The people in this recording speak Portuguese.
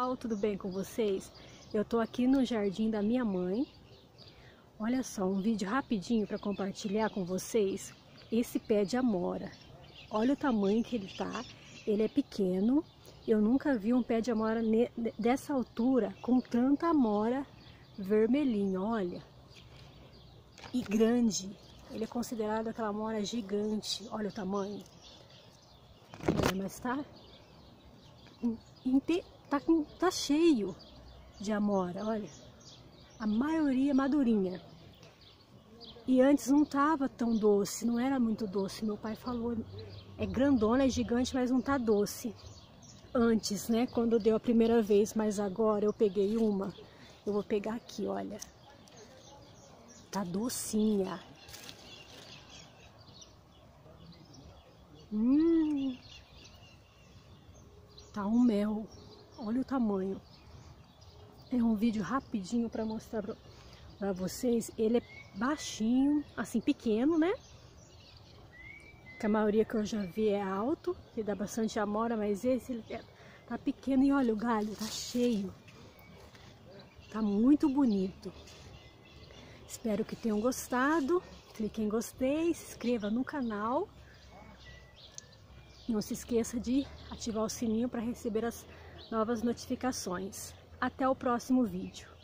pessoal, tudo bem com vocês? Eu tô aqui no jardim da minha mãe. Olha só, um vídeo rapidinho para compartilhar com vocês. Esse pé de amora, olha o tamanho que ele tá. Ele é pequeno. Eu nunca vi um pé de amora dessa altura com tanta amora vermelhinha, olha. E grande. Ele é considerado aquela amora gigante. Olha o tamanho. Olha, mas tá cheio de amora, olha. A maioria madurinha. E antes não tava tão doce, não era muito doce. Meu pai falou, é grandona, é gigante, mas não tá doce. Antes, né, quando deu a primeira vez, mas agora eu peguei uma. Eu vou pegar aqui, olha. Tá docinha. Tá um mel. Olha o tamanho. É um vídeo rapidinho para mostrar para vocês. Ele é baixinho, assim, pequeno, né? Que a maioria que eu já vi é alto, que dá bastante amora, mas esse tá pequeno e olha o galho, tá cheio. Tá muito bonito. Espero que tenham gostado. Clique em gostei, se inscreva no canal. Não se esqueça de ativar o sininho para receber as novas notificações. Até o próximo vídeo.